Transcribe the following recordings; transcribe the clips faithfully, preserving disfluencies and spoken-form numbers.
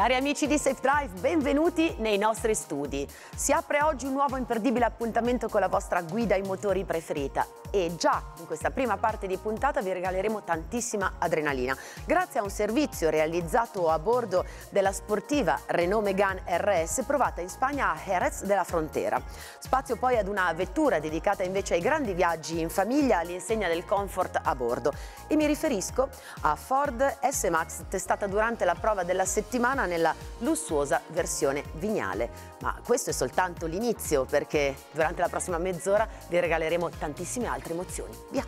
Cari amici di Safe Drive, benvenuti nei nostri studi. Si apre oggi un nuovo imperdibile appuntamento con la vostra guida ai motori preferita e già in questa prima parte di puntata vi regaleremo tantissima adrenalina grazie a un servizio realizzato a bordo della sportiva Renault Megane R S provata in Spagna a Jerez de la Frontera. Spazio poi ad una vettura dedicata invece ai grandi viaggi in famiglia all'insegna del comfort a bordo e mi riferisco a Ford S-Max testata durante la prova della settimana nella lussuosa versione Vignale. Ma questo è soltanto l'inizio, perché durante la prossima mezz'ora vi regaleremo tantissime altre emozioni. Via!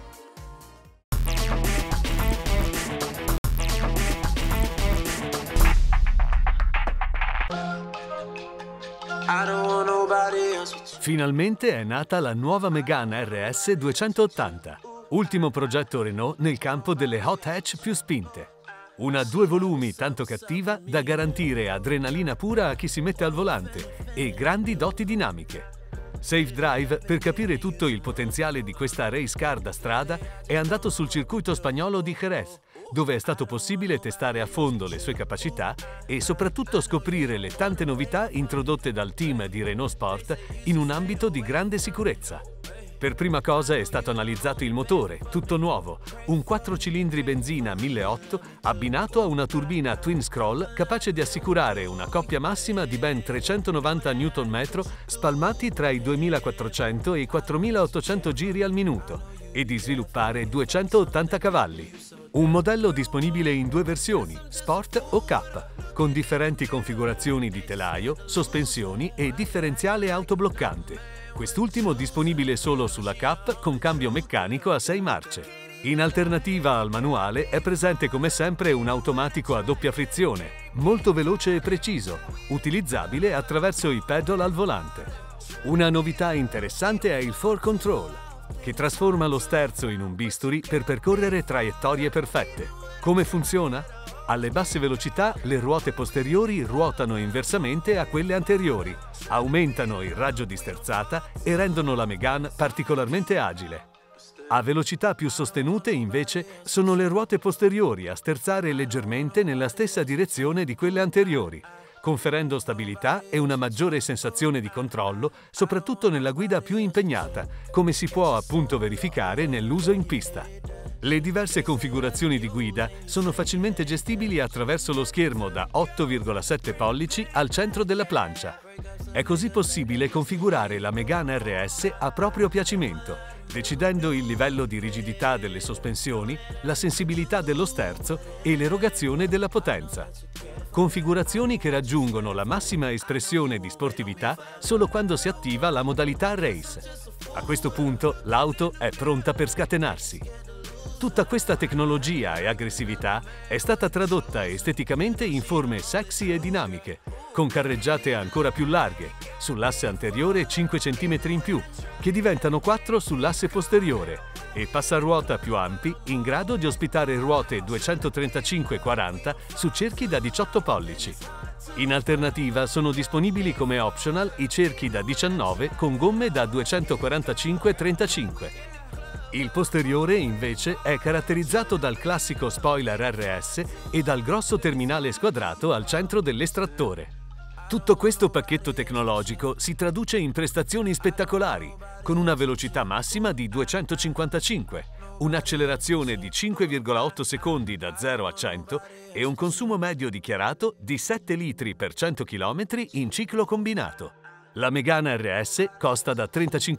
Finalmente è nata la nuova Megane R S duecentottanta, ultimo progetto Renault nel campo delle hot hatch più spinte. Una due volumi tanto cattiva da garantire adrenalina pura a chi si mette al volante e grandi doti dinamiche. Safe Drive, per capire tutto il potenziale di questa race car da strada, è andato sul circuito spagnolo di Jerez, dove è stato possibile testare a fondo le sue capacità e soprattutto scoprire le tante novità introdotte dal team di Renault Sport in un ambito di grande sicurezza. Per prima cosa è stato analizzato il motore, tutto nuovo, un quattro cilindri benzina milleottocento abbinato a una turbina twin scroll capace di assicurare una coppia massima di ben trecentonovanta newton metri spalmati tra i duemilaquattrocento e i quattromilaottocento giri al minuto e di sviluppare duecentottanta cavalli. Un modello disponibile in due versioni, Sport o K, con differenti configurazioni di telaio, sospensioni e differenziale autobloccante. Quest'ultimo disponibile solo sulla K con cambio meccanico a sei marce. In alternativa al manuale è presente come sempre un automatico a doppia frizione, molto veloce e preciso, utilizzabile attraverso i pedal al volante. Una novità interessante è il four control, che trasforma lo sterzo in un bisturi per percorrere traiettorie perfette. Come funziona? Alle basse velocità le ruote posteriori ruotano inversamente a quelle anteriori, aumentano il raggio di sterzata e rendono la Megane particolarmente agile. A velocità più sostenute, invece, sono le ruote posteriori a sterzare leggermente nella stessa direzione di quelle anteriori, conferendo stabilità e una maggiore sensazione di controllo, soprattutto nella guida più impegnata, come si può appunto verificare nell'uso in pista. Le diverse configurazioni di guida sono facilmente gestibili attraverso lo schermo da otto virgola sette pollici al centro della plancia. È così possibile configurare la Megane R S a proprio piacimento, decidendo il livello di rigidità delle sospensioni, la sensibilità dello sterzo e l'erogazione della potenza. Configurazioni che raggiungono la massima espressione di sportività solo quando si attiva la modalità Race. A questo punto l'auto è pronta per scatenarsi. Tutta questa tecnologia e aggressività è stata tradotta esteticamente in forme sexy e dinamiche, con carreggiate ancora più larghe, sull'asse anteriore cinque centimetri in più, che diventano quattro sull'asse posteriore, e passaruota più ampi in grado di ospitare ruote duecentotrentacinque quaranta su cerchi da diciotto pollici. In alternativa sono disponibili come optional i cerchi da diciannove con gomme da duecentoquarantacinque trentacinque. Il posteriore, invece, è caratterizzato dal classico spoiler R S e dal grosso terminale squadrato al centro dell'estrattore. Tutto questo pacchetto tecnologico si traduce in prestazioni spettacolari, con una velocità massima di duecentocinquantacinque, un'accelerazione di cinque virgola otto secondi da zero a cento e un consumo medio dichiarato di sette litri per cento chilometri in ciclo combinato. La Megane R S costa da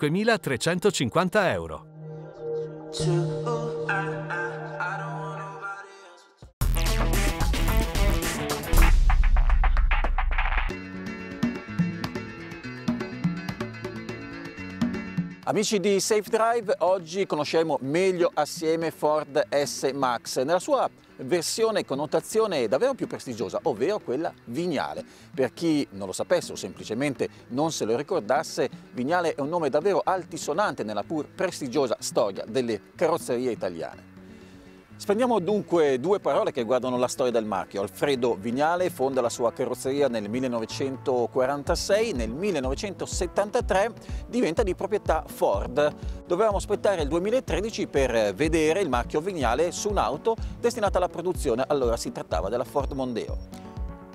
trentacinquemilatrecentocinquanta euro. Amici di Safe Drive, oggi conosceremo meglio assieme Ford S-Max nella sua versione con notazione davvero più prestigiosa, ovvero quella Vignale. Per chi non lo sapesse o semplicemente non se lo ricordasse, Vignale è un nome davvero altisonante nella pur prestigiosa storia delle carrozzerie italiane. Spendiamo dunque due parole che guardano la storia del marchio. Alfredo Vignale fonda la sua carrozzeria nel millenovecentoquarantasei, nel millenovecentosettantatré diventa di proprietà Ford. Dovevamo aspettare il duemilatredici per vedere il marchio Vignale su un'auto destinata alla produzione, allora si trattava della Ford Mondeo.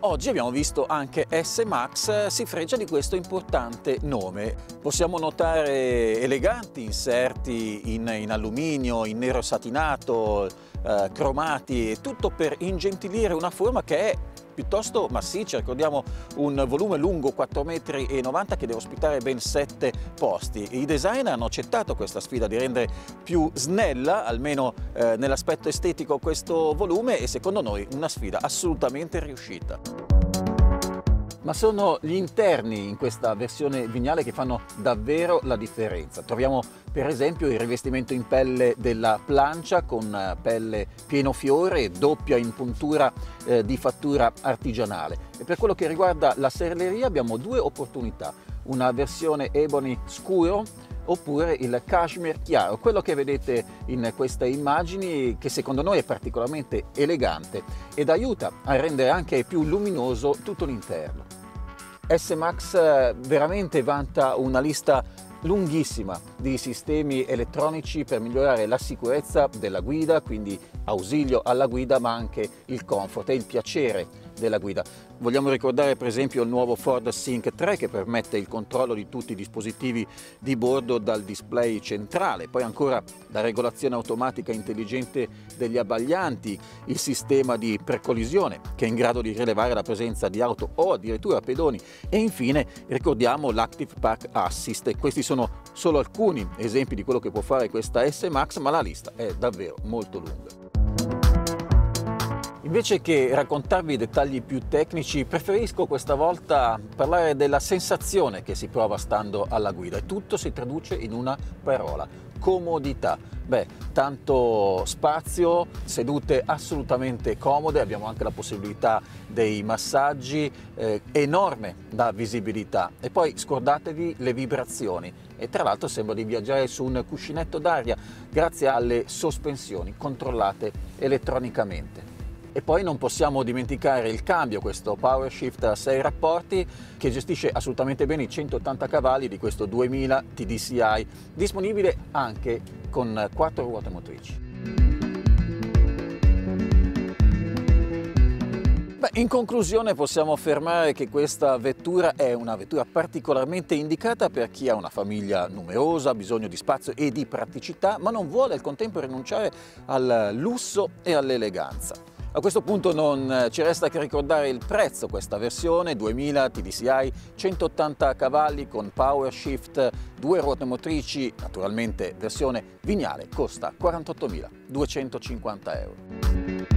Oggi abbiamo visto anche S-Max si fregia di questo importante nome. Possiamo notare eleganti inserti in, in alluminio, in nero satinato, eh, cromati, tutto per ingentilire una forma che è piuttosto massiccia. Ricordiamo un volume lungo quattro virgola novanta metri che deve ospitare ben sette posti. I designer hanno accettato questa sfida di rendere più snella, almeno eh, nell'aspetto estetico, questo volume, e secondo noi una sfida assolutamente riuscita. Ma sono gli interni in questa versione vignale che fanno davvero la differenza. Troviamo per esempio il rivestimento in pelle della plancia con pelle pieno fiore, doppia impuntura eh, di fattura artigianale. E per quello che riguarda la serleria abbiamo due opportunità, una versione ebony scuro oppure il cashmere chiaro, quello che vedete in queste immagini, che secondo noi è particolarmente elegante ed aiuta a rendere anche più luminoso tutto l'interno. S-Max veramente vanta una lista lunghissima di sistemi elettronici per migliorare la sicurezza della guida, quindi ausilio alla guida, ma anche il comfort e il piacere della guida. Vogliamo ricordare per esempio il nuovo Ford Sync tre che permette il controllo di tutti i dispositivi di bordo dal display centrale, poi ancora la regolazione automatica intelligente degli abbaglianti, il sistema di precollisione che è in grado di rilevare la presenza di auto o addirittura pedoni, e infine ricordiamo l'Active Park Assist. Questi sono solo alcuni esempi di quello che può fare questa S-Max, ma la lista è davvero molto lunga. Invece che raccontarvi i dettagli più tecnici, preferisco questa volta parlare della sensazione che si prova stando alla guida, e tutto si traduce in una parola: comodità. Beh, tanto spazio, sedute assolutamente comode, abbiamo anche la possibilità dei massaggi, eh, enorme la visibilità, e poi scordatevi le vibrazioni, e tra l'altro sembra di viaggiare su un cuscinetto d'aria grazie alle sospensioni controllate elettronicamente. E poi non possiamo dimenticare il cambio, questo PowerShift a sei rapporti che gestisce assolutamente bene i centottanta cavalli di questo duemila T D C i, disponibile anche con quattro ruote motrici. Beh, in conclusione possiamo affermare che questa vettura è una vettura particolarmente indicata per chi ha una famiglia numerosa, ha bisogno di spazio e di praticità, ma non vuole al contempo rinunciare al lusso e all'eleganza. A questo punto non ci resta che ricordare il prezzo. Questa versione duemila T D C i, centottanta cavalli con PowerShift, due ruote motrici, naturalmente versione vignale, costa quarantottomiladuecentocinquanta euro.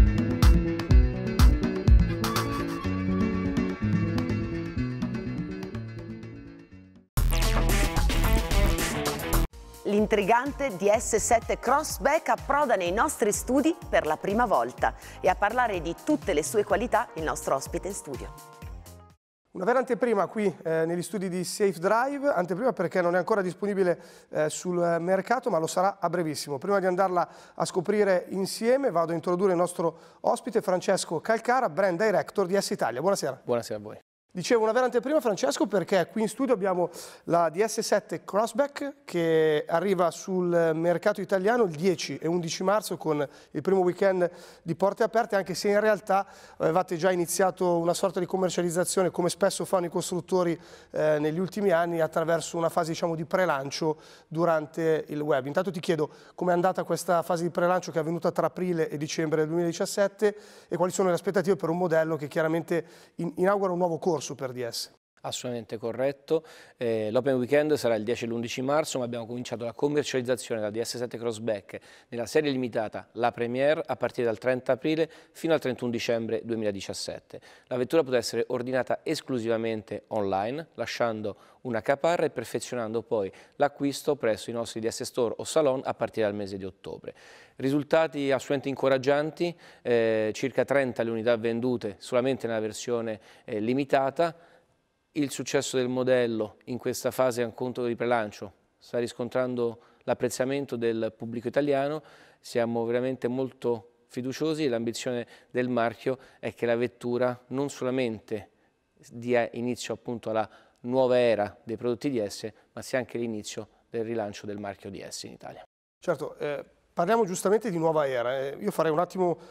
L'intrigante D S sette Crossback approda nei nostri studi per la prima volta, e a parlare di tutte le sue qualità il nostro ospite in studio. Una vera anteprima qui eh, negli studi di Safe Drive, anteprima perché non è ancora disponibile eh, sul mercato, ma lo sarà a brevissimo. Prima di andarla a scoprire insieme vado a introdurre il nostro ospite Francesco Calcara, Brand Director di S Italia. Buonasera. Buonasera a voi. Dicevo una vera anteprima, Francesco, perché qui in studio abbiamo la D S sette Crossback che arriva sul mercato italiano il dieci e undici marzo con il primo weekend di porte aperte, anche se in realtà avevate già iniziato una sorta di commercializzazione, come spesso fanno i costruttori eh, negli ultimi anni, attraverso una fase, diciamo, di prelancio durante il web. Intanto ti chiedo com'è andata questa fase di prelancio che è avvenuta tra aprile e dicembre del duemiladiciassette, e quali sono le aspettative per un modello che chiaramente in inaugura un nuovo corso per D S. Assolutamente corretto, eh, l'Open Weekend sarà il dieci e l'undici marzo, ma abbiamo cominciato la commercializzazione della D S sette Crossback nella serie limitata, la Premiere, a partire dal trenta aprile fino al trentuno dicembre duemiladiciassette. La vettura potrà essere ordinata esclusivamente online, lasciando una caparra e perfezionando poi l'acquisto presso i nostri D S Store o Salon a partire dal mese di ottobre. Risultati assolutamente incoraggianti, eh, circa trenta le unità vendute solamente nella versione eh, limitata. Il successo del modello in questa fase appunto di prelancio sta riscontrando l'apprezzamento del pubblico italiano, siamo veramente molto fiduciosi, e l'ambizione del marchio è che la vettura non solamente dia inizio appunto alla nuova era dei prodotti D S, ma sia anche l'inizio del rilancio del marchio D S in Italia. Certo, eh, parliamo giustamente di nuova era. Eh, io farei un attimo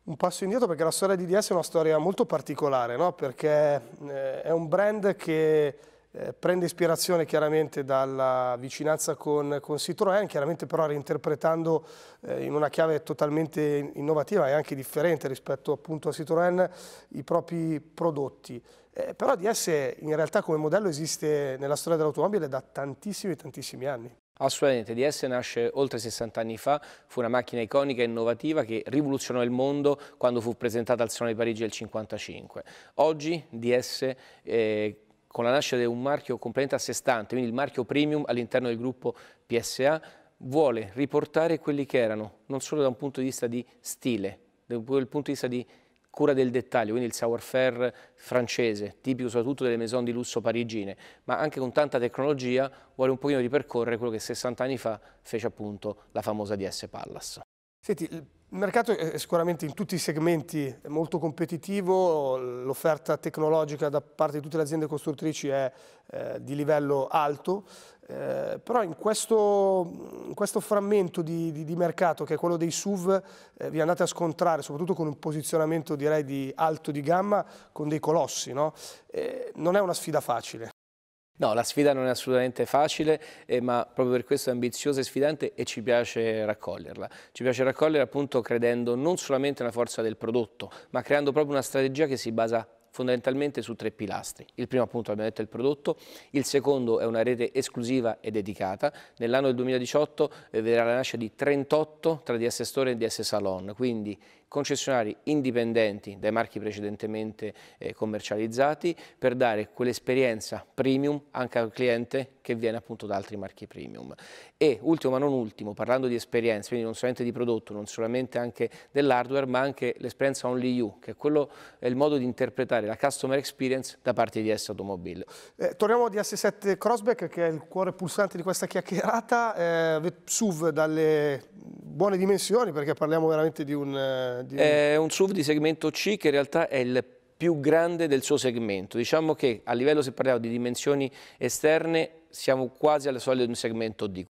un passo indietro perché la storia di D S è una storia molto particolare, no? Perché eh, è un brand che eh, prende ispirazione chiaramente dalla vicinanza con, con Citroën, chiaramente però reinterpretando eh, in una chiave totalmente innovativa e anche differente rispetto appunto a Citroën i propri prodotti. Eh, però D S in realtà come modello esiste nella storia dell'automobile da tantissimi tantissimi anni. Assolutamente, D S nasce oltre sessanta anni fa, fu una macchina iconica e innovativa che rivoluzionò il mondo quando fu presentata al Salone di Parigi del cinquantacinque. Oggi D S, eh, con la nascita di un marchio completamente a sé stante, quindi il marchio premium all'interno del gruppo P S A, vuole riportare quelli che erano, non solo da un punto di vista di stile, da un punto di vista di cura del dettaglio, quindi il savoir-faire francese, tipico soprattutto delle maison di lusso parigine, ma anche con tanta tecnologia vuole un pochino ripercorrere quello che sessanta anni fa fece appunto la famosa D S Pallas. Senti, il mercato è sicuramente in tutti i segmenti molto competitivo, l'offerta tecnologica da parte di tutte le aziende costruttrici è eh, di livello alto, eh, però in questo, in questo frammento di, di, di mercato che è quello dei S U V eh, vi andate a scontrare, soprattutto con un posizionamento direi di alto di gamma, con dei colossi, no? Eh, non è una sfida facile. No, la sfida non è assolutamente facile, eh, ma proprio per questo è ambiziosa e sfidante e ci piace raccoglierla. Ci piace raccoglierla appunto credendo non solamente nella forza del prodotto, ma creando proprio una strategia che si basa fondamentalmente su tre pilastri. Il primo appunto abbiamo detto è il prodotto, il secondo è una rete esclusiva e dedicata. Nell'anno del duemiladiciotto eh, vedrà la nascita di trentotto tra D S Store e D S Salon, quindi concessionari indipendenti dai marchi precedentemente eh, commercializzati per dare quell'esperienza premium anche al cliente che viene appunto da altri marchi premium. E ultimo ma non ultimo, parlando di esperienza, quindi non solamente di prodotto, non solamente anche dell'hardware, ma anche l'esperienza only you, che è, quello, è il modo di interpretare la customer experience da parte di D S Automobile. Eh, torniamo a D S sette Crossback, che è il cuore pulsante di questa chiacchierata, eh, S U V dalle buone dimensioni, perché parliamo veramente di un... Eh, di un... È un S U V di segmento C che in realtà è il più grande del suo segmento. Diciamo che a livello, se parliamo di dimensioni esterne, siamo quasi alle soglie di un segmento D.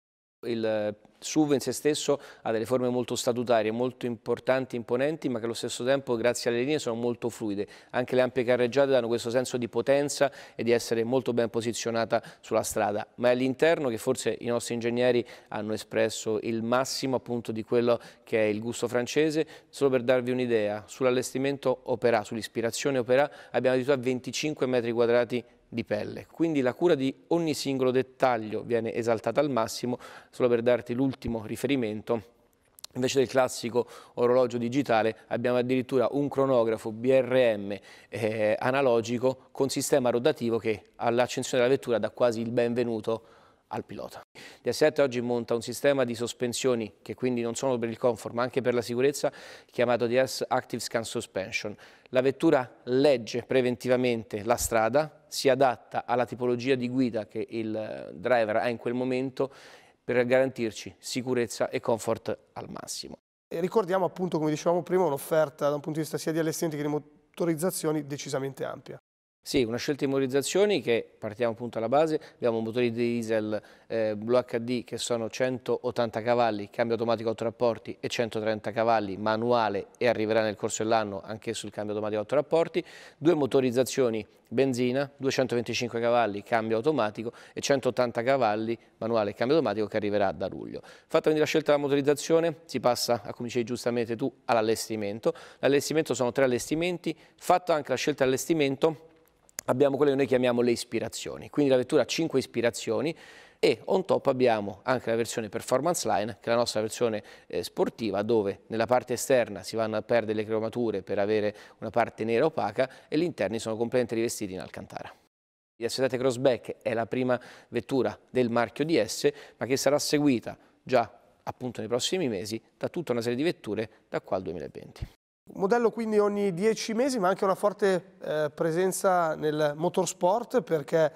Il S U V in se stesso ha delle forme molto statutarie, molto importanti, imponenti, ma che allo stesso tempo, grazie alle linee, sono molto fluide. Anche le ampie carreggiate danno questo senso di potenza e di essere molto ben posizionata sulla strada. Ma è all'interno che forse i nostri ingegneri hanno espresso il massimo appunto di quello che è il gusto francese. Solo per darvi un'idea, sull'allestimento Opera, sull'ispirazione Opera, abbiamo addirittura venticinque metri quadrati di pelle, quindi la cura di ogni singolo dettaglio viene esaltata al massimo. Solo per darti l'ultimo riferimento, invece del classico orologio digitale abbiamo addirittura un cronografo B R M eh, analogico con sistema rotativo che all'accensione della vettura dà quasi il benvenuto al pilota. D S sette oggi monta un sistema di sospensioni che quindi non sono per il comfort ma anche per la sicurezza, chiamato D S Active Scan Suspension. La vettura legge preventivamente la strada, si adatta alla tipologia di guida che il driver ha in quel momento per garantirci sicurezza e comfort al massimo. E ricordiamo appunto, come dicevamo prima, un'offerta da un punto di vista sia di allestimenti che di motorizzazioni decisamente ampia. Sì, una scelta di motorizzazioni che partiamo appunto alla base, abbiamo motori diesel eh, Blue H D che sono centottanta cavalli, cambio automatico a otto rapporti e centotrenta cavalli manuale e arriverà nel corso dell'anno anche sul cambio automatico a otto rapporti, due motorizzazioni benzina, duecentoventicinque cavalli, cambio automatico e centottanta cavalli manuale e cambio automatico che arriverà da luglio. Fatta quindi la scelta della motorizzazione si passa, come dicevi giustamente tu, all'allestimento. L'allestimento sono tre allestimenti, fatta anche la scelta dell'allestimento abbiamo quelle che noi chiamiamo le ispirazioni, quindi la vettura ha cinque ispirazioni e on top abbiamo anche la versione Performance Line, che è la nostra versione eh, sportiva, dove nella parte esterna si vanno a perdere le cromature per avere una parte nera opaca e gli interni sono completamente rivestiti in alcantara. D S sette Crossback è la prima vettura del marchio D S, ma che sarà seguita già appunto nei prossimi mesi da tutta una serie di vetture da qua al duemilaventi. Modello quindi ogni dieci mesi, ma anche una forte eh, presenza nel motorsport, perché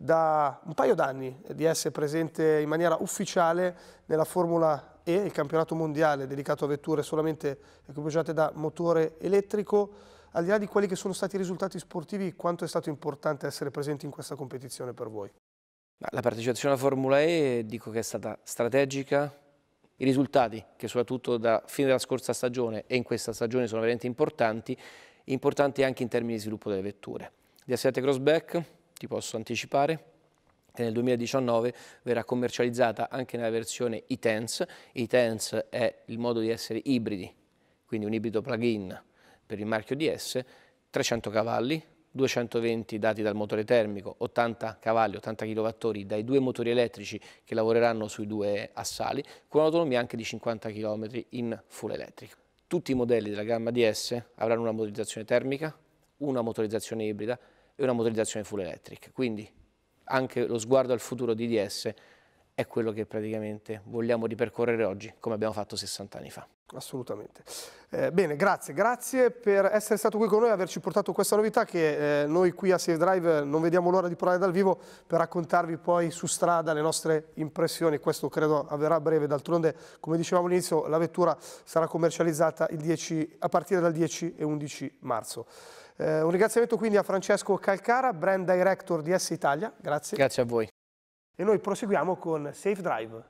da un paio d'anni D S è presente in maniera ufficiale nella Formula E, il campionato mondiale dedicato a vetture solamente equipaggiate da motore elettrico. Al di là di quelli che sono stati i risultati sportivi, quanto è stato importante essere presenti in questa competizione per voi? La partecipazione alla Formula E dico che è stata strategica, I risultati, che soprattutto da fine della scorsa stagione e in questa stagione sono veramente importanti, importanti anche in termini di sviluppo delle vetture. D S sette Crossback, ti posso anticipare, che nel duemiladiciannove verrà commercializzata anche nella versione e-Tense. E-Tense è il modo di essere ibridi, quindi un ibrido plug-in per il marchio D S, trecento cavalli, duecentoventi dati dal motore termico, ottanta cavalli, ottanta chilowattora dai due motori elettrici che lavoreranno sui due assali, con un'autonomia anche di cinquanta chilometri in full electric. Tutti i modelli della gamma D S avranno una motorizzazione termica, una motorizzazione ibrida e una motorizzazione full electric, quindi anche lo sguardo al futuro di D S è quello che praticamente vogliamo ripercorrere oggi, come abbiamo fatto sessanta anni fa. Assolutamente. Eh, bene, grazie, grazie per essere stato qui con noi e averci portato questa novità che eh, noi qui a Safe Drive non vediamo l'ora di provare dal vivo per raccontarvi poi su strada le nostre impressioni. Questo credo avverrà a breve, d'altronde come dicevamo all'inizio la vettura sarà commercializzata il dieci, a partire dal dieci e undici marzo. Eh, un ringraziamento quindi a Francesco Calcara, Brand Director di D S Italia, grazie. Grazie a voi. E noi proseguiamo con Safe Drive.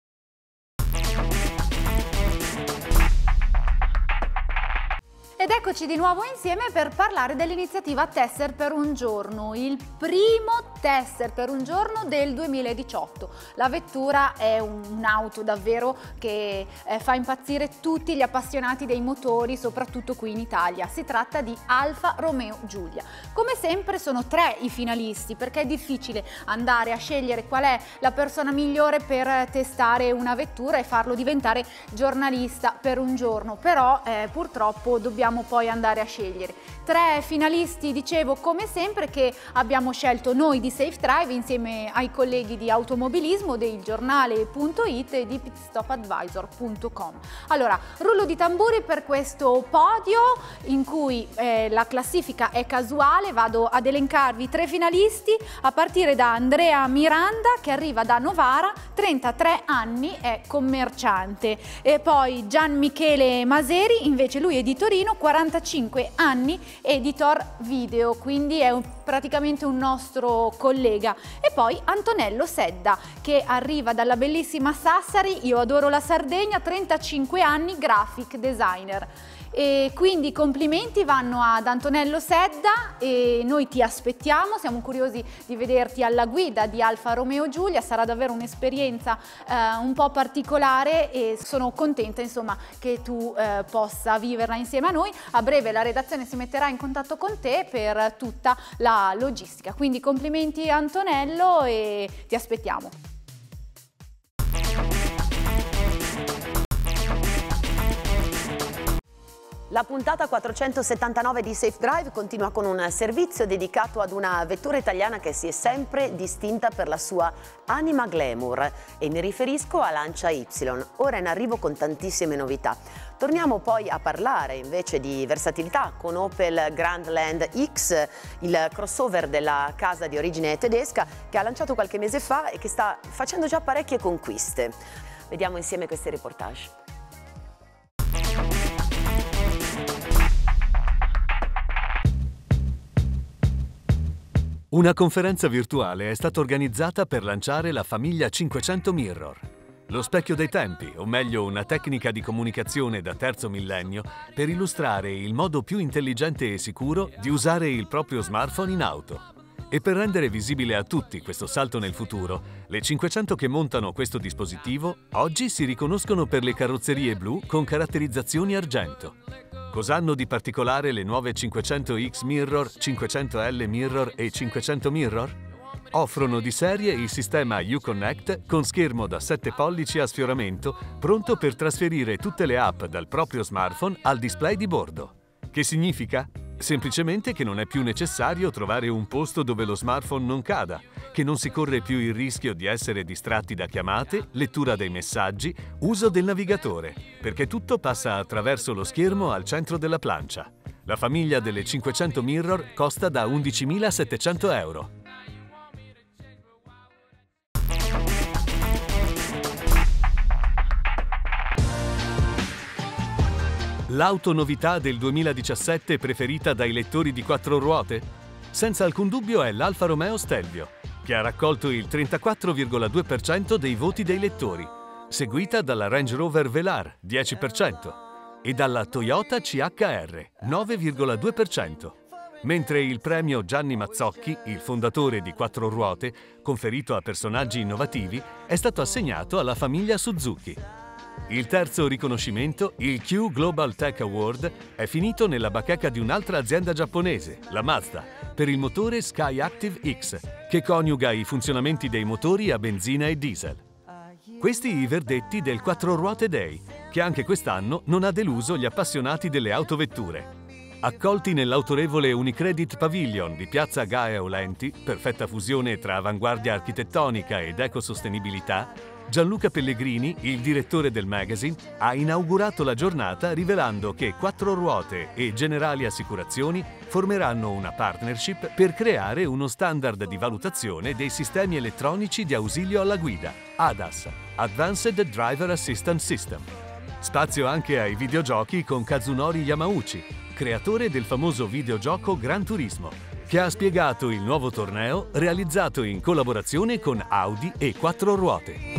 Ed eccoci di nuovo insieme per parlare dell'iniziativa Tesser per un giorno, il primo Tesser per un giorno del duemiladiciotto. La vettura è un'auto davvero che eh, fa impazzire tutti gli appassionati dei motori, soprattutto qui in Italia. Si tratta di Alfa Romeo Giulia. Come sempre sono tre i finalisti, perché è difficile andare a scegliere qual è la persona migliore per testare una vettura e farlo diventare giornalista per un giorno, però eh, purtroppo dobbiamo poi andare a scegliere. Tre finalisti, dicevo, come sempre, che abbiamo scelto noi di Safe Drive insieme ai colleghi di automobilismo del giornale punto it e di pitstopadvisor punto com. Allora, rullo di tamburi per questo podio in cui eh, la classifica è casuale. Vado ad elencarvi tre finalisti a partire da Andrea Miranda, che arriva da Novara, trentatré anni, è commerciante, e poi Gian Michele Maseri, invece lui è di Torino, quarantacinque anni, editor video, quindi è un, praticamente un nostro collega. E poi Antonello Sedda, che arriva dalla bellissima Sassari, io adoro la Sardegna, trentacinque anni, graphic designer. E quindi i complimenti vanno ad Antonello Sedda e noi ti aspettiamo, siamo curiosi di vederti alla guida di Alfa Romeo Giulia, sarà davvero un'esperienza eh, un po' particolare e sono contenta insomma che tu eh, possa viverla insieme a noi. A breve la redazione si metterà in contatto con te per tutta la logistica, quindi complimenti Antonello e ti aspettiamo. La puntata quattrocentosettantanove di Safe Drive continua con un servizio dedicato ad una vettura italiana che si è sempre distinta per la sua anima glamour, e mi riferisco a Lancia Y, ora in arrivo con tantissime novità. Torniamo poi a parlare invece di versatilità con Opel Grandland X, il crossover della casa di origine tedesca che ha lanciato qualche mese fa e che sta facendo già parecchie conquiste. Vediamo insieme questi reportage. Una conferenza virtuale è stata organizzata per lanciare la famiglia cinquecento Mirror, lo specchio dei tempi, o meglio una tecnica di comunicazione da terzo millennio per illustrare il modo più intelligente e sicuro di usare il proprio smartphone in auto. E per rendere visibile a tutti questo salto nel futuro, le cinquecento che montano questo dispositivo oggi si riconoscono per le carrozzerie blu con caratterizzazioni argento. Cosa hanno di particolare le nuove cinquecento X Mirror, cinquecento L Mirror e cinquecento Mirror? Offrono di serie il sistema Uconnect con schermo da sette pollici a sfioramento, pronto per trasferire tutte le app dal proprio smartphone al display di bordo. Che significa? Semplicemente che non è più necessario trovare un posto dove lo smartphone non cada, che non si corre più il rischio di essere distratti da chiamate, lettura dei messaggi, uso del navigatore, perché tutto passa attraverso lo schermo al centro della plancia. La famiglia delle cinquecento Mirror costa da undicimilasettecento euro. L'auto novità del duemiladiciassette preferita dai lettori di quattro ruote? Senza alcun dubbio è l'Alfa Romeo Stelvio, che ha raccolto il trentaquattro virgola due per cento dei voti dei lettori. seguita dalla Range Rover Velar, dieci per cento, e dalla Toyota C H R, nove virgola due per cento. Mentre il premio Gianni Mazzocchi, il fondatore di Quattro Ruote, conferito a personaggi innovativi, è stato assegnato alla famiglia Suzuki. Il terzo riconoscimento, il Q Global Tech Award, è finito nella bacheca di un'altra azienda giapponese, la Mazda, per il motore Skyactiv X, che coniuga i funzionamenti dei motori a benzina e diesel. Questi i verdetti del Quattro Ruote Day, che anche quest'anno non ha deluso gli appassionati delle autovetture. Accolti nell'autorevole Unicredit Pavilion di Piazza Gae Aulenti, perfetta fusione tra avanguardia architettonica ed ecosostenibilità, Gianluca Pellegrini, il direttore del magazine, ha inaugurato la giornata rivelando che Quattro Ruote e Generali Assicurazioni formeranno una partnership per creare uno standard di valutazione dei sistemi elettronici di ausilio alla guida, A D A S, Advanced Driver Assistance System. Spazio anche ai videogiochi con Kazunori Yamauchi, creatore del famoso videogioco Gran Turismo, che ha spiegato il nuovo torneo realizzato in collaborazione con Audi e Quattro Ruote.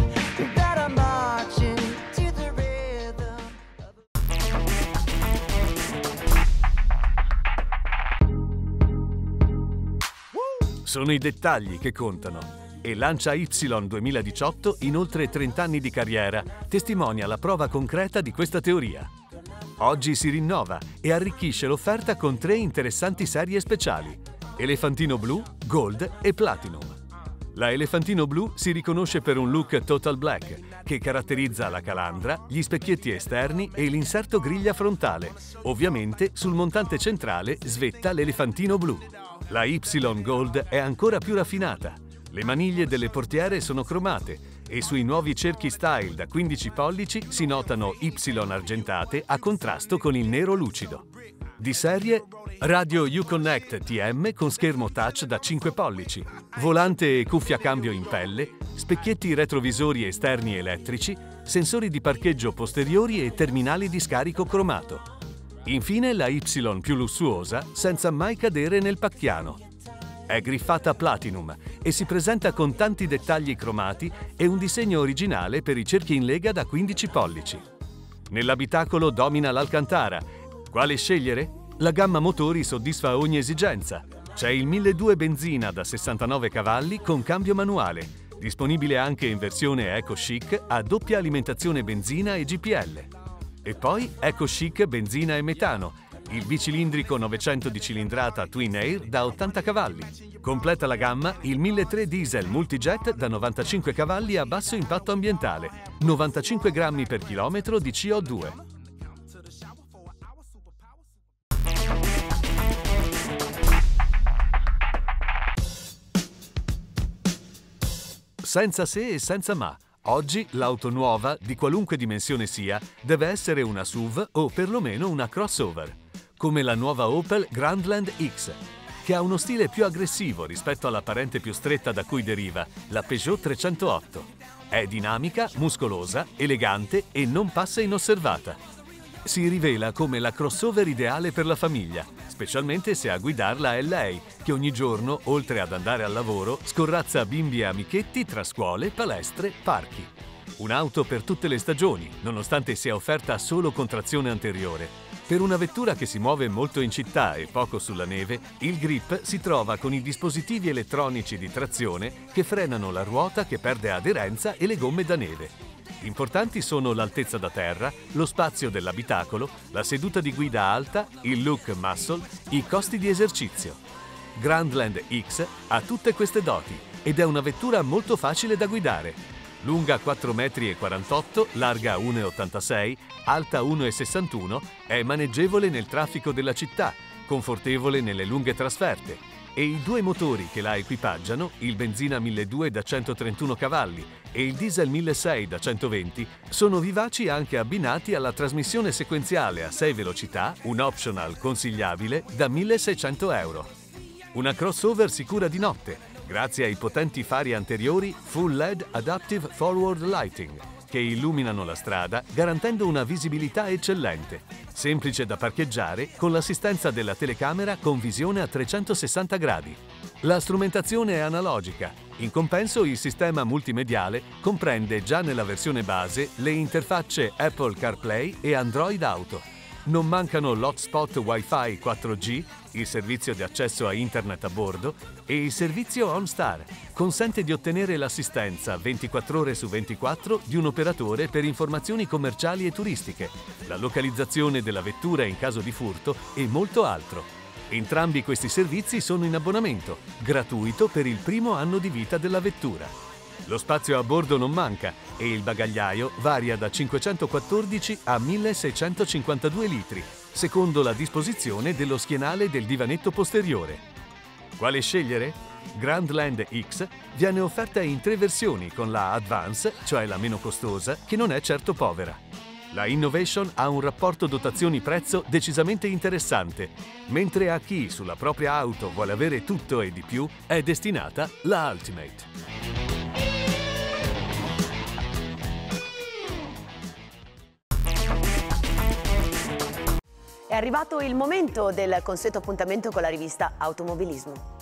Sono i dettagli che contano e Lancia Y duemiladiciotto, in oltre trenta anni di carriera, testimonia la prova concreta di questa teoria. Oggi si rinnova e arricchisce l'offerta con tre interessanti serie speciali: Elefantino Blu, Gold e Platinum. La Elefantino Blu si riconosce per un look total black che caratterizza la calandra, gli specchietti esterni e l'inserto griglia frontale. Ovviamente sul montante centrale svetta l'Elefantino Blu. La Y Gold è ancora più raffinata. Le maniglie delle portiere sono cromate e sui nuovi cerchi style da quindici pollici si notano Y argentate a contrasto con il nero lucido. Di serie, radio Uconnect T M con schermo touch da cinque pollici, volante e cuffia cambio in pelle, specchietti retrovisori esterni elettrici, sensori di parcheggio posteriori e terminali di scarico cromato. Infine la Y più lussuosa senza mai cadere nel pacchiano. È griffata Platinum e si presenta con tanti dettagli cromati e un disegno originale per i cerchi in lega da quindici pollici. Nell'abitacolo domina l'Alcantara. Quale scegliere? La gamma motori soddisfa ogni esigenza. C'è il milleduecento benzina da sessantanove cavalli con cambio manuale, disponibile anche in versione Eco Chic a doppia alimentazione benzina e G P L. E poi Eco Chic benzina e metano, il bicilindrico novecento di cilindrata Twin Air da ottanta cavalli. Completa la gamma il milletrecento diesel multijet da novantacinque cavalli a basso impatto ambientale, novantacinque grammi per chilometro di C O due. Senza se e senza ma. Oggi l'auto nuova, di qualunque dimensione sia, deve essere una S U V o perlomeno una crossover, come la nuova Opel Grandland X, che ha uno stile più aggressivo rispetto alla parente più stretta da cui deriva, la Peugeot trecentotto. È dinamica, muscolosa, elegante e non passa inosservata. Si rivela come la crossover ideale per la famiglia, specialmente se a guidarla è lei, che ogni giorno, oltre ad andare al lavoro, scorrazza bimbi e amichetti tra scuole, palestre, parchi. Un'auto per tutte le stagioni, nonostante sia offerta solo con trazione anteriore. Per una vettura che si muove molto in città e poco sulla neve, il grip si trova con i dispositivi elettronici di trazione che frenano la ruota che perde aderenza e le gomme da neve. Importanti sono l'altezza da terra, lo spazio dell'abitacolo, la seduta di guida alta, il look muscle, i costi di esercizio. Grandland X ha tutte queste doti ed è una vettura molto facile da guidare. Lunga quattro virgola quarantotto metri, larga uno virgola ottantasei, alta uno virgola sessantuno, è maneggevole nel traffico della città, confortevole nelle lunghe trasferte. E i due motori che la equipaggiano, il benzina milleduecento da centotrentuno cavalli e il diesel milleseicento da centoventi, sono vivaci anche abbinati alla trasmissione sequenziale a sei velocità, un optional consigliabile, da milleseicento euro. Una crossover sicura di notte, grazie ai potenti fari anteriori Full L E D Adaptive Forward Lighting, che illuminano la strada garantendo una visibilità eccellente. Semplice da parcheggiare con l'assistenza della telecamera con visione a trecentosessanta gradi. La strumentazione è analogica, In compenso, il sistema multimediale comprende già nella versione base le interfacce Apple CarPlay e Android Auto. Non mancano l'hotspot Wi-Fi quattro G, il servizio di accesso a internet a bordo e il servizio OnStar. Consente di ottenere l'assistenza ventiquattro ore su ventiquattro di un operatore per informazioni commerciali e turistiche, la localizzazione della vettura in caso di furto e molto altro. Entrambi questi servizi sono in abbonamento, gratuito per il primo anno di vita della vettura. Lo spazio a bordo non manca e il bagagliaio varia da cinquecentoquattordici a milleseicentocinquantadue litri, secondo la disposizione dello schienale del divanetto posteriore. Quale scegliere? Grandland X viene offerta in tre versioni con la Advance, cioè la meno costosa, che non è certo povera. La Innovation ha un rapporto dotazioni-prezzo decisamente interessante, mentre a chi sulla propria auto vuole avere tutto e di più è destinata la Ultimate. È arrivato il momento del consueto appuntamento con la rivista Automobilismo.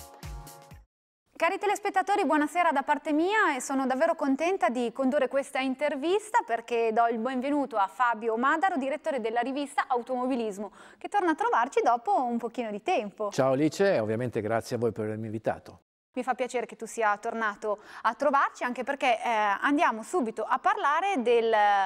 Cari telespettatori, buonasera da parte mia e sono davvero contenta di condurre questa intervista perché do il benvenuto a Fabio Madaro, direttore della rivista Automobilismo, che torna a trovarci dopo un pochino di tempo. Ciao Alice e ovviamente grazie a voi per avermi invitato. Mi fa piacere che tu sia tornato a trovarci, anche perché eh, andiamo subito a parlare del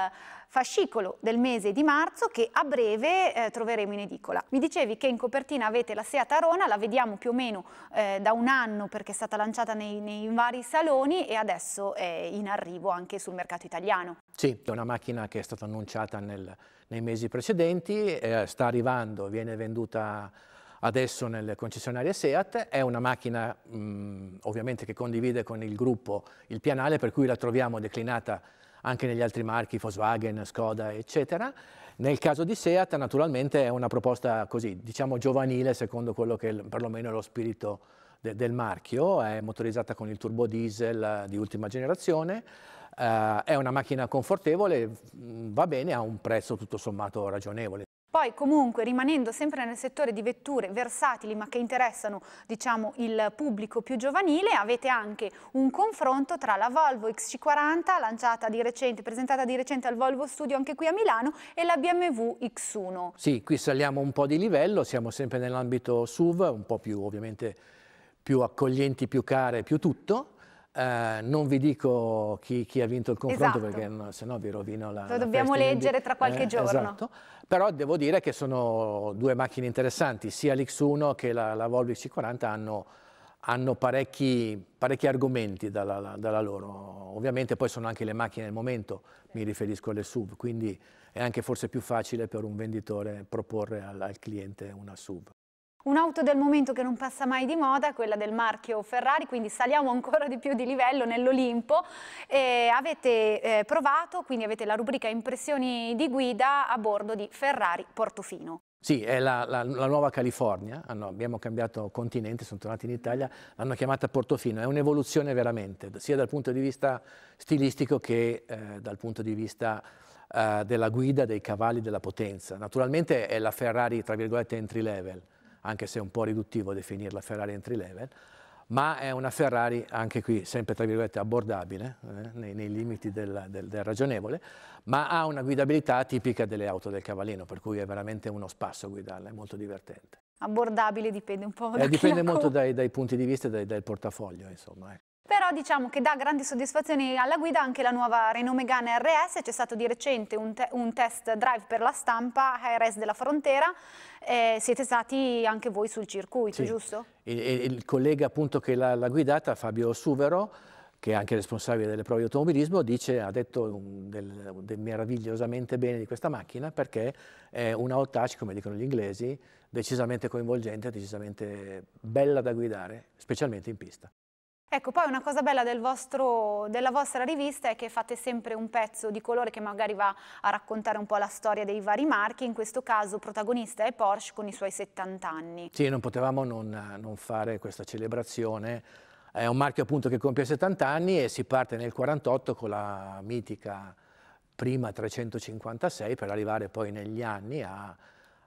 fascicolo del mese di marzo che a breve eh, troveremo in edicola. Mi dicevi che in copertina avete la Seat Arona, la vediamo più o meno eh, da un anno perché è stata lanciata nei, nei vari saloni e adesso è in arrivo anche sul mercato italiano. Sì, è una macchina che è stata annunciata nel, nei mesi precedenti, eh, sta arrivando, viene venduta adesso nelle concessionarie Seat, è una macchina mh, ovviamente che condivide con il gruppo il pianale, per cui la troviamo declinata anche negli altri marchi, Volkswagen, Skoda, eccetera. Nel caso di Seat, naturalmente, è una proposta così, diciamo giovanile, secondo quello che è perlomeno lo spirito de del marchio, è motorizzata con il turbo diesel di ultima generazione, uh, è una macchina confortevole, va bene, ha un prezzo tutto sommato ragionevole. Poi comunque rimanendo sempre nel settore di vetture versatili ma che interessano diciamo il pubblico più giovanile, avete anche un confronto tra la Volvo X C quaranta lanciata di recente, presentata di recente al Volvo Studio anche qui a Milano e la B M W X uno. Sì, qui saliamo un po' di livello, siamo sempre nell'ambito S U V, un po' più ovviamente più accoglienti, più care, più tutto. Uh, non vi dico chi, chi ha vinto il confronto, esatto, perché no, se no vi rovino la, Lo la dobbiamo leggere tra qualche eh, giorno. Esatto. Però devo dire che sono due macchine interessanti, sia l'X uno che la, la Volvo X C quaranta hanno, hanno parecchi, parecchi argomenti dalla, dalla loro. Ovviamente poi sono anche le macchine del momento, mi riferisco alle S U V, quindi è anche forse più facile per un venditore proporre al, al cliente una S U V. Un'auto del momento che non passa mai di moda è quella del marchio Ferrari, quindi saliamo ancora di più di livello nell'Olimpo. Eh, avete eh, provato, quindi avete la rubrica impressioni di guida a bordo di Ferrari Portofino. Sì, è la, la, la nuova California, hanno, abbiamo cambiato continente, sono tornati in Italia, l'hanno chiamata Portofino, è un'evoluzione veramente, sia dal punto di vista stilistico che eh, dal punto di vista eh, della guida, dei cavalli, della potenza. Naturalmente è la Ferrari, tra virgolette, entry level, anche se è un po' riduttivo definirla Ferrari entry level, ma è una Ferrari, anche qui sempre tra virgolette abbordabile, eh, nei, nei limiti del, del, del ragionevole, ma ha una guidabilità tipica delle auto del cavallino, per cui è veramente uno spasso guidarla, è molto divertente. Abbordabile dipende un po' da eh, Dipende chi molto dai, dai punti di vista e dai, dal portafoglio, insomma. Eh. Però diciamo che dà grandi soddisfazioni alla guida anche la nuova Renault Megane R S, c'è stato di recente un, te un test drive per la stampa a R S della Frontera, eh, siete stati anche voi sul circuito, sì, giusto? Il, il collega appunto che l'ha guidata, Fabio Suvero, che è anche responsabile delle prove di automobilismo, dice, ha detto del, del meravigliosamente bene di questa macchina perché è una hot touch, come dicono gli inglesi, decisamente coinvolgente, decisamente bella da guidare, specialmente in pista. Ecco, poi una cosa bella del vostro, della vostra rivista è che fate sempre un pezzo di colore che magari va a raccontare un po' la storia dei vari marchi, in questo caso protagonista è Porsche con i suoi settanta anni. Sì, non potevamo non, non fare questa celebrazione, è un marchio appunto che compie settanta anni e si parte nel quarantotto con la mitica prima trecentocinquantasei per arrivare poi negli anni a,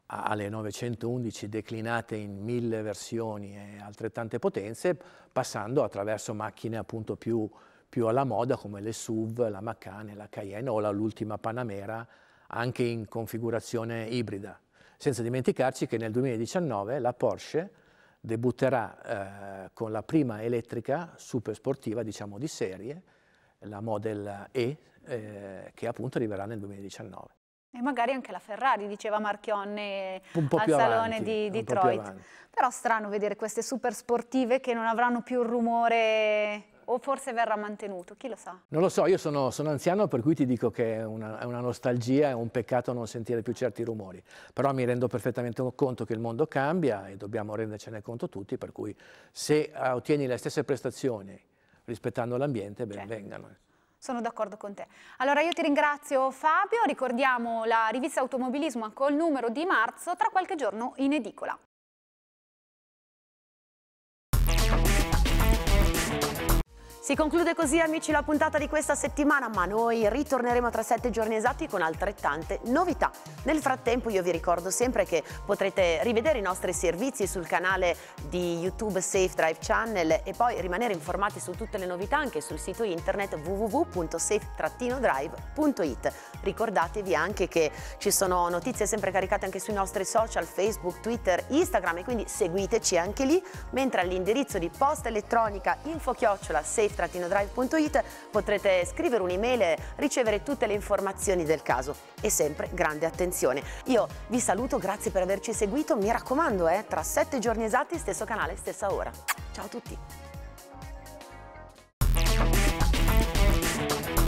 alle novecentoundici declinate in mille versioni e altrettante potenze, passando attraverso macchine appunto più, più alla moda come le S U V, la Macan, la Cayenne o l'ultima Panamera, anche in configurazione ibrida. Senza dimenticarci che nel duemiladiciannove la Porsche debutterà eh, con la prima elettrica super sportiva, diciamo di serie, la Model E, eh, che appunto arriverà nel duemiladiciannove. E magari anche la Ferrari, diceva Marchionne un po' al più Salone avanti, di un po' più Detroit. avanti. Però strano vedere queste super sportive che non avranno più il rumore, o forse verrà mantenuto, chi lo sa? Non lo so, io sono, sono anziano, per cui ti dico che è una, è una nostalgia, è un peccato non sentire più certi rumori, però mi rendo perfettamente conto che il mondo cambia e dobbiamo rendercene conto tutti, per cui se ottieni le stesse prestazioni rispettando l'ambiente, ben Certo. vengano. Sono d'accordo con te. Allora io ti ringrazio Fabio, ricordiamo la rivista Automobilismo col numero di marzo, tra qualche giorno in edicola. Si conclude così, amici, la puntata di questa settimana, ma noi ritorneremo tra sette giorni esatti con altrettante novità. Nel frattempo io vi ricordo sempre che potrete rivedere i nostri servizi sul canale di YouTube Safe Drive Channel e poi rimanere informati su tutte le novità anche sul sito internet w w w punto safe drive punto it. Ricordatevi anche che ci sono notizie sempre caricate anche sui nostri social, Facebook, Twitter, Instagram, e quindi seguiteci anche lì, mentre all'indirizzo di posta elettronica info chiocciola safe drive punto it potrete scrivere un'email e ricevere tutte le informazioni del caso, e sempre grande attenzione. Io vi saluto, grazie per averci seguito, mi raccomando, eh, tra sette giorni esatti stesso canale, stessa ora. Ciao a tutti!